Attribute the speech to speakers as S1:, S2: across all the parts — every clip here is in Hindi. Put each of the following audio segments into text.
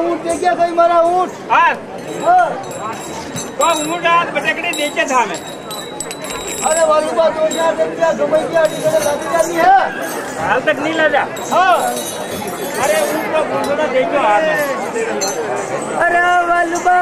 S1: ऊँट देखिए कहीं मारा ऊँट।
S2: हाँ तो ऊँट आज बटकड़े देखे था मैं।
S1: अरे वाली बात 2,000 रुपया समझ गया करनी है
S2: हाल तक नहीं लगा।
S1: हाँ
S2: अरे ऊँट को घूमना देखो हाल में।
S1: अरे वालुबा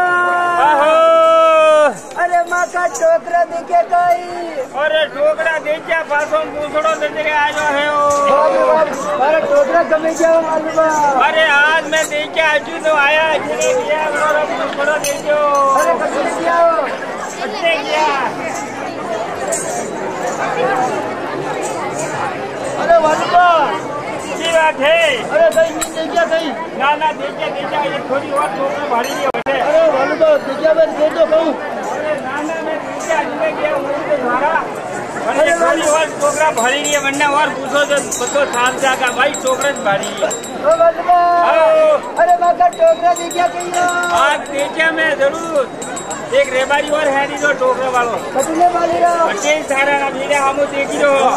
S1: अरे माँ का टोकरा देखे कहीं।
S2: अरे टोकरा देखिए पासों पूछड़ो देखे आज है
S1: अरे टोकरा कमी क्या वालुबा।
S2: अरे आज मैं देखे आज तो आया पूछड़ो देखो।
S1: अरे कभी क्या
S2: अच्छे क्या।
S1: अरे वालुबा
S2: की बात है।
S1: अरे कहीं नहीं देखिए कहीं
S2: ना देखिए ये थोड़ी और टोकरा भारी नहीं होते।
S1: अरे वालुबा देखिए मैं दे दो कहूँ।
S2: अरे नाना मैं देखिए आज गया तुम्हारा अरे थोड़ी और टोकरा भरी नहीं है वरना और पूछो तो बतो साल जाएगा भाई टोकरा भारी है।
S1: अरे माँ का टोकरा देखिए कहीं
S2: आज देखिए मैं जरूर एक रेबारी और है नहीं जो टोकरा वालों
S1: कटने वाली
S2: अच्छे सारा ना भीड़े हम देखी रहो।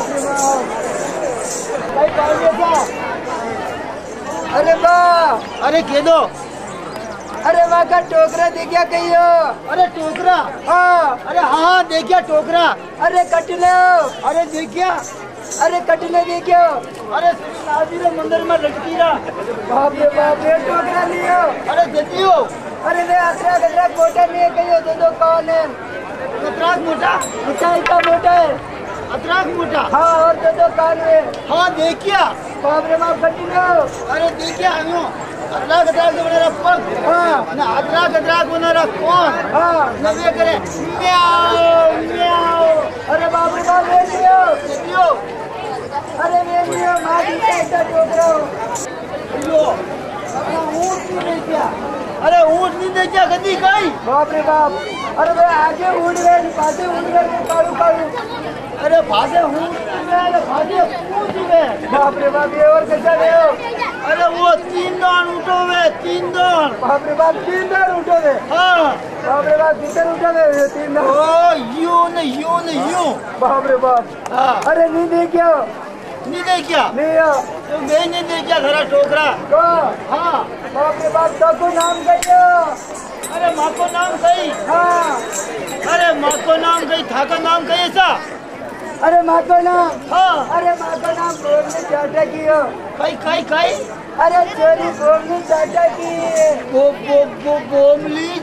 S1: अरे बा अरे के दो। अरे माँ का टोकरा देखिए कहीं अरे टोकरा हाँ अरे हाँ देखिए टोकरा। अरे कटले अरे देखिए अरे कटले देखियो। अरे नाजिर मंदिर में लटकी रहा। बाप रे टोकरा लियो। अरे देती हो। अरे वे अतरा मोटा नहीं कहियो दो कौन है अतराक मोटा ऊंचाई का मोटा है अतराक मोटा। हाँ और दो कौन है। हाँ देखिए बाप रे बाप कटलो। अरे देखिए हम अतराक बना रहा हाँ ना अतराक बना रहा कौन। हाँ न वे करे म्याओ म्याओ। अरे बाप रे बाप ले लियो। अरे ले लियो माँ की कैसा टोकरा लो ऊँट नहीं देखिया। अरे ऊँट नहीं देखिया कभी कहीं। बाप रे बाप अरे भाई आगे ऊँट गए पासे ऊँट गए कालू। अरे भागे ऊँट भागे ऊँट गए। बाप रे बाप ये और कैसा गए। अरे वो 3 दान उठो वे 3 दान। बाप रे बाप 3 दान उठो वे। हाँ बाप रे बाप किधर उठो वे 3 दान। ओ यूं बाप रे बाप। हाँ अरे नहीं देखियो नहीं देखिया नहीं तो मैं नहीं देखिया घरा टोकरा तो हाँ बाप रे बाप तो नाम कहियो। अरे माँ को नाम कही। हाँ अरे माँ को नाम कही था का नाम कही ऐसा। अरे माँ को नाम हाँ अरे माँ को नाम बोलने चाटा की हो कई अरे चोरी बोमली चाटा की बोमली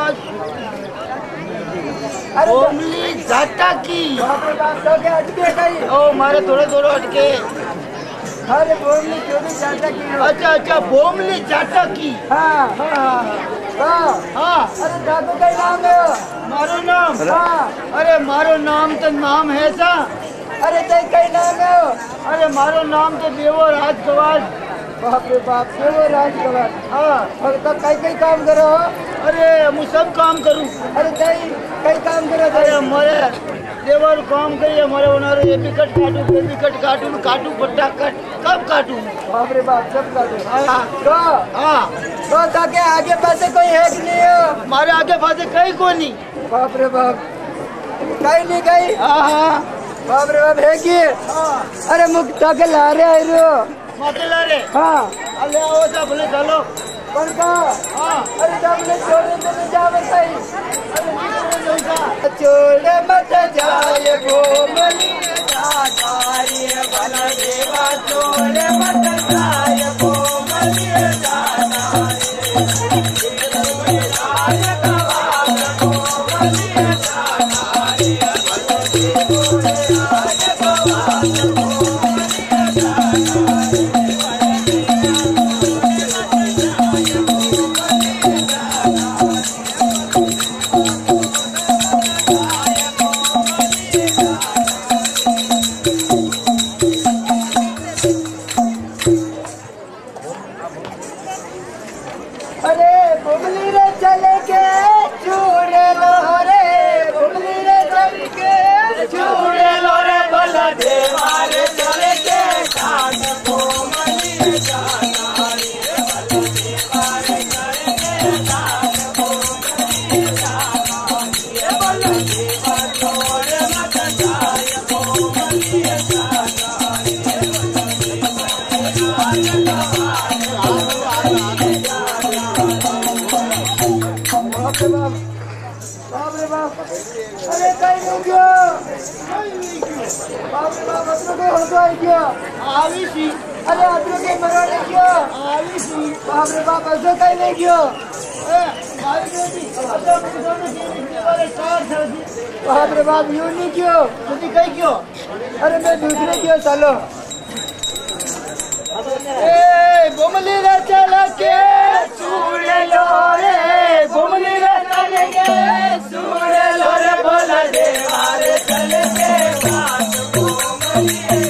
S1: बोमली जाटा की। बाप रे बाप तो क्या अटके कहीं। ओ मारे थोड़े अटके। अरे बोमली चोरी चाटा की। अच्छा बोमली चाटा की। हाँ अरे दादू का नाम है मारो नाम। हाँ अरे मारो नाम तो नाम है सा। अरे तेरे का नाम है। अरे मारो नाम तो देवो राजकवाल। बाप रे बाप देवो राजकवाल। हाँ और तब कई काम करो। अरे मैं सब काम करूँ। अरे कई काम करो। अरे हमारे देवर काम करिए हमारे बना रहे ये विकट काटू पट्टा कब काटू। बाप रे बाप सब काटू। तो ताकि आगे पासे कोई है कि नहीं हो। हमारे आगे पासे कहीं को नहीं। बाप रे बाप कहीं नहीं कहीं। हाँ बाप रे बाप है कि अरे मुख ताके ला रहे माते ला रहे। हाँ अरे आओ सब बोले चलो कौन का। हाँ अरे सबने छोड़े तो जा बताई। अरे छोड़े मत जाए बोमली जाकारी भला देवा छोड़े मत जाए बोमली कहीं नहीं गयो बाप रे बाप अतरो के हो तो गयो आवी सी अरे अतरो के मरो नहीं गयो आवी सी बाप रे बाप ऐसे कहीं नहीं गयो ए भाई बेटी अतरो के दोनों के वाले चार थी बाप रे बाप यूं नहीं गयो तुझे कहीं गयो अरे मैं दूसरे गयो चलो ए बुमली रे चल के सूर लो रे बुमली रे चल के सूर लो रे भोला देवा रे चल के बात बुमली रे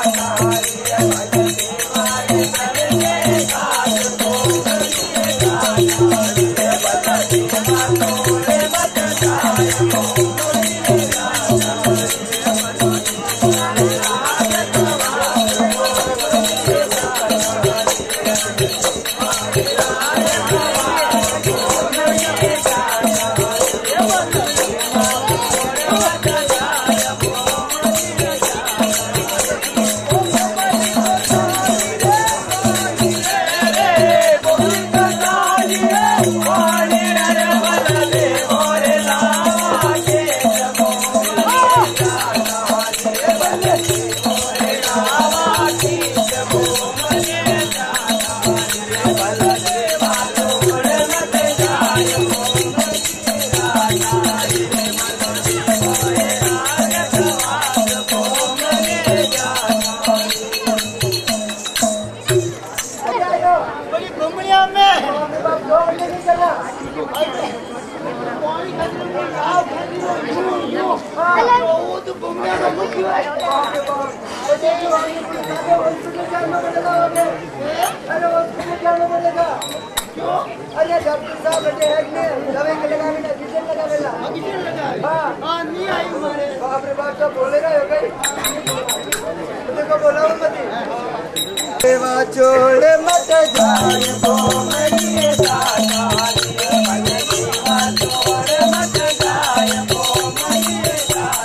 S1: अरे डॉक्टर साहब बैठे हैं ने दवाई के लगा में किचन लगा मेला किचन लगा हां नहीं आई हमारे बाप रे बाप तो बोलेगा हो गई देखो बोला मत देवा छोड़ मत जान को मेरी साथ देवा छोड़ मत जान को मेरी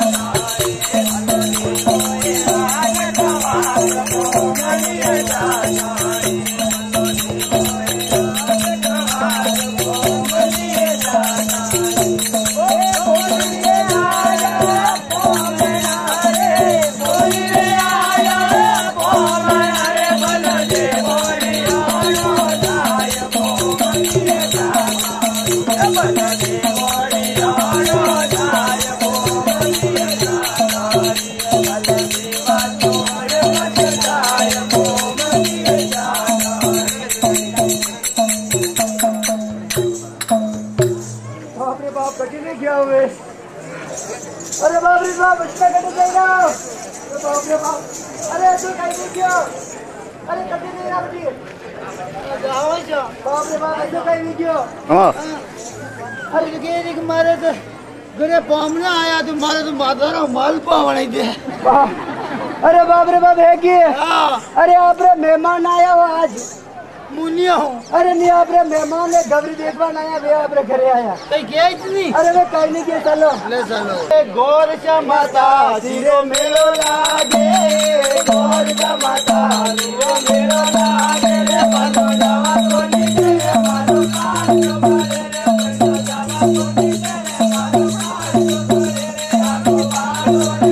S1: अरे बाप रे बाप इसका कटे जाएगा अरे बाप रे बाप अरे तू कहीं नहीं गया अरे कटे नहीं रहा बेटी जाओ जा बाप रे बाप ऐसे कहीं नहीं गया हां अरे के देख मारे तो घरे पामना आया तुम मारे तुम मातारा माल पावणी दे अरे बाप रे बाप है कि अरे आप रे मेहमान आया हो आज मुनिया हूँ अरे नहीं आप रे मेहमान ने गबरी देखवा आया वे आप रे घरे आया कहीं गया इतनी अरे वे कहीं नहीं गया चलो ले चलो गौर माता धीरे मेरो लागे गौर माता धीरे मेरो लागे रे बनो जावा तो नीचे रे मारो कान तुम्हारे रे बनो जावा तो नीचे रे मारो कान तुम्हारे रे आगो बारो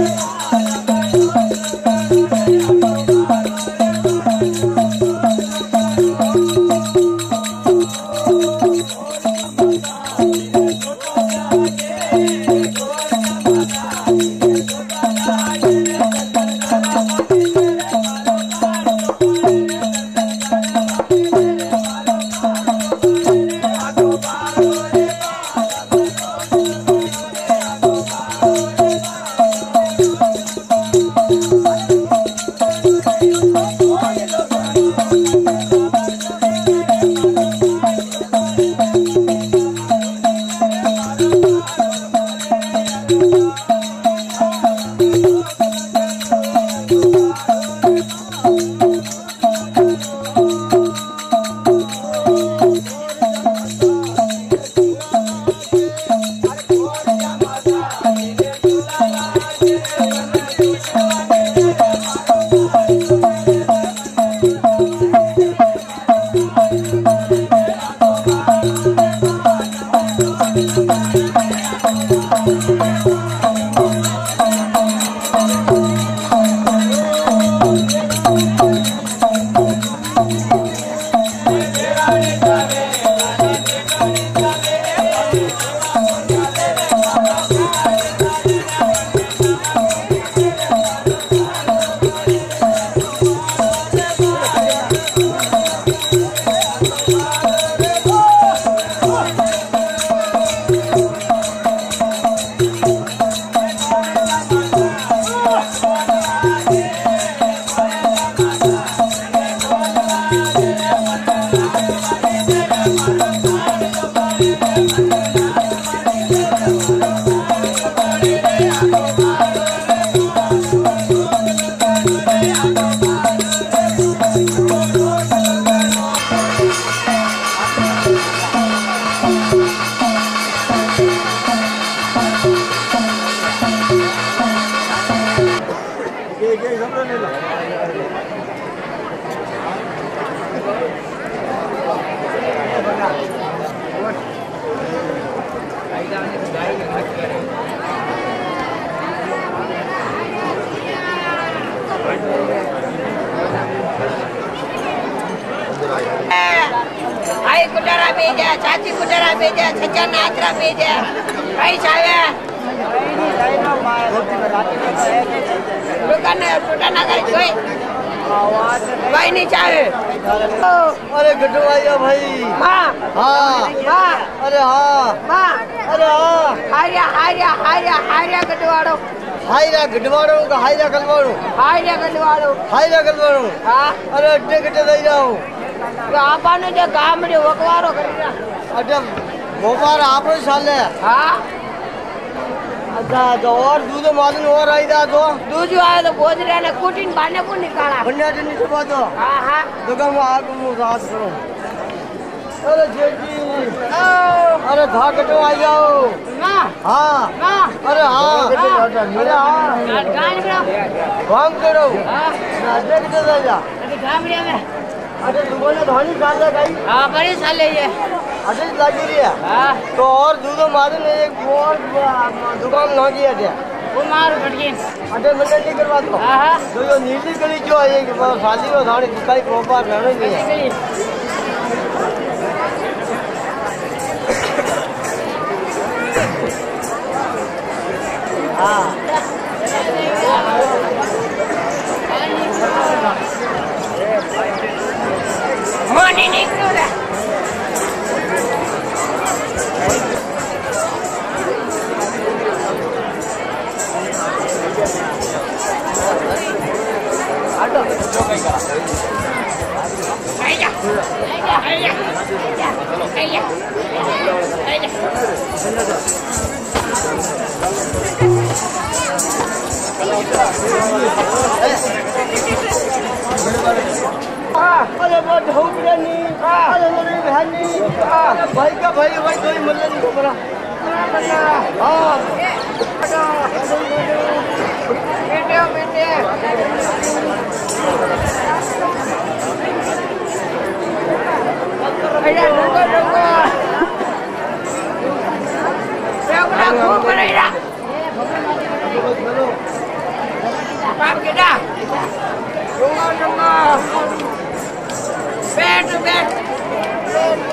S3: आई कुटारा भेजा, चाची कुटारा भेजा, चचा नाचरा भेजा, भाई चाहे दुकान टूटा ना करे कोई भाई नहीं चाहे।
S1: अरे गड्ढू आया भाई।
S3: हाँ
S1: हाँ
S3: हाँ
S1: अरे हाँ
S3: हाँ
S1: अरे हाँ
S3: हारिया हारिया हारिया हारिया गडवाड़ो
S1: हाईरा गड्ढवाड़ो का हाईरा कलवाड़ो
S3: हारिया गडवाड़ो
S1: हाईरा कलवाड़ो।
S3: हाँ
S1: अरे अड्डे गड्ढे दई जाओ
S3: तो आपने जो काम रे वकवारो करिया
S1: अड्डे गोपार आप साले।
S3: हाँ
S1: अच्छा तो और दूध मादन और आई दा तो
S3: दूजो आया तो भोजरे ने कुटिन बाने को निकाला
S1: बन्या दिन से बात हो।
S3: हाँ हाँ
S1: दुकान में आग में रात करो। अरे जेठी अरे धा गड्ढो आई जाओ।
S3: ना
S1: हाँ
S3: ना
S1: अरे हाँ अरे हाँ
S3: गान बड़ा
S1: काम करो
S3: हाँ
S1: अड्डे गड्ढे दई जा।
S3: अरे काम रे में
S1: अरे दुकान धानी साजा गई
S3: हाँ बड़ी साले ये
S1: अरे लगी रही है।
S3: हाँ
S1: तो और दूध मादन एक और दुकान ना किया थे
S3: वो मार फट गई
S1: अड्डे मिलने नहीं करवा दो।
S3: हाँ हाँ
S1: तो ये नीली गली जो है ये शादी में धानी किसका प्रोपर रहने नहीं है। हाँ
S3: मोनी निकलो रे आइया आइया आइया आइया आइया
S1: अरे वो ढोक नहीं अरे मेरी बहनी अरे भाई का भाई भाई कोई मिलने नहीं को बना। हाँ
S3: बेटे बेटे अरे रुको रुको क्या घूम रहा बाप केटा रुको रुको बैठ बैठ